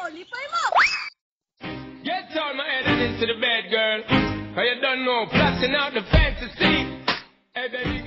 lipay mo! Get all my head into the bed, girl. Cause you don't know, plotting out the fantasy. Hey, baby.